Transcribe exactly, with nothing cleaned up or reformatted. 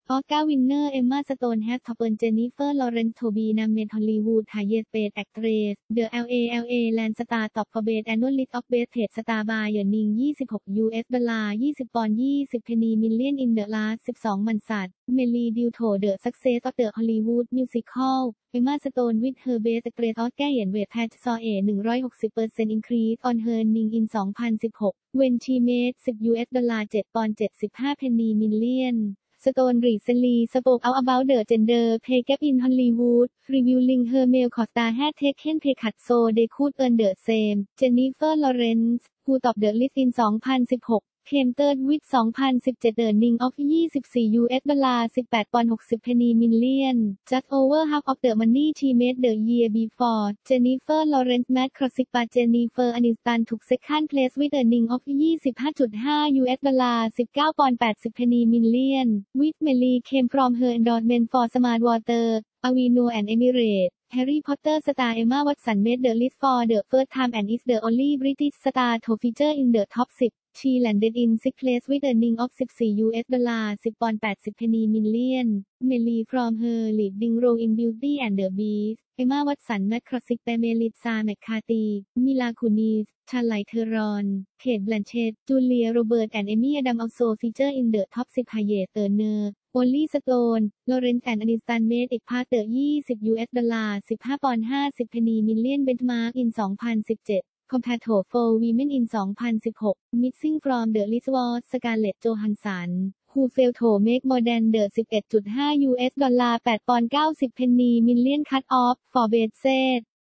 ออสการ์วินเนอร์เอมมาสโตนแฮสทอปเปิลเจนนิเฟอร์ลอเรนซ์โทบีนามเมทฮอลลีวูดถ่ายเยสเปดแอคเทรสเดอะ แอล เอ แอล เอ แลนด์สตาร์ตอบฟอเบสแอนนวลลิสต์ออฟเบสเทสสตาร์บายเยอร์นิงยี่สิบหก ยู เอส ดอลลาร์ยี่สิบปอนด์ยี่สิบเพนนีมิลเลียนอินเดอะลาสสิบสองมันสัตเมลีดิวโถเดอะซักเซสออฟเดอะฮอลลีวูดมิวสิคอลเอมมาสโตนวิดเฮอร์เบสเกรดออสแกเห็นเวทแพทซอเอหนึ่งร้อยหกสิบเปอร์เซ็นต์อินครีสออนเฮอร์นิงอินสองพันสิบหกเวนชีเมดสิบ ยู เอส ดอลลาร์เจ็ดปอนด์เจ็ดสิบห้าเพนนีมิลเลียนStone recently spoke out about the gender pay gap in Hollywood, revealing her male co-star had taken pay cuts so they could earn the same. Jennifer Lawrence, who topped the list in twenty sixteen, came third with twenty seventeen earnings of twenty-four ยู เอส ดอลลาร์สิบแปดปอนด์หกสิบเพนนีมิลเลียน just over half of the money she made the year before. Jennifer Lawrence made classic but Jennifer Aniston took second place with earnings of twenty-five point five ยู เอส ดอลลาร์สิบเก้าปอนด์แปดสิบเพนนีมิลเลียน with Melly came from her endorsement for Smart Water, Aveeno and Emirates. Harry Potter star Emma Watson made the list for the first time and is the only British star to feature in the top ten.She landed in sixth place with earnings of fourteen ยู เอส ดอลลาร์สิบปอนด์แปดสิบเพนนีมิลเลียน Melly from her leading role in Beauty and the Beast, Emma Watson, Matt Crossick, Melissa McCarthy, Mila Kunis, Charlize Theron, Cate Blanchett, Julia Roberts and Amy Adams also feature in the top ten highest earners. Only Stone, Lawrence and Aniston made it past the twenty ยู เอส ดอลลาร์สิบห้าปอนด์ห้าสิบเพนนีมิลเลียน benchmark in twenty seventeen.Compared to four women in twenty sixteen, missing from the list was Scarlett Johansson, who failed to make more than the eleven point five ยู เอส ดอลลาร์แปดปอนด์เก้าสิบเพนนีมิลเลียน cut off, Forbes said.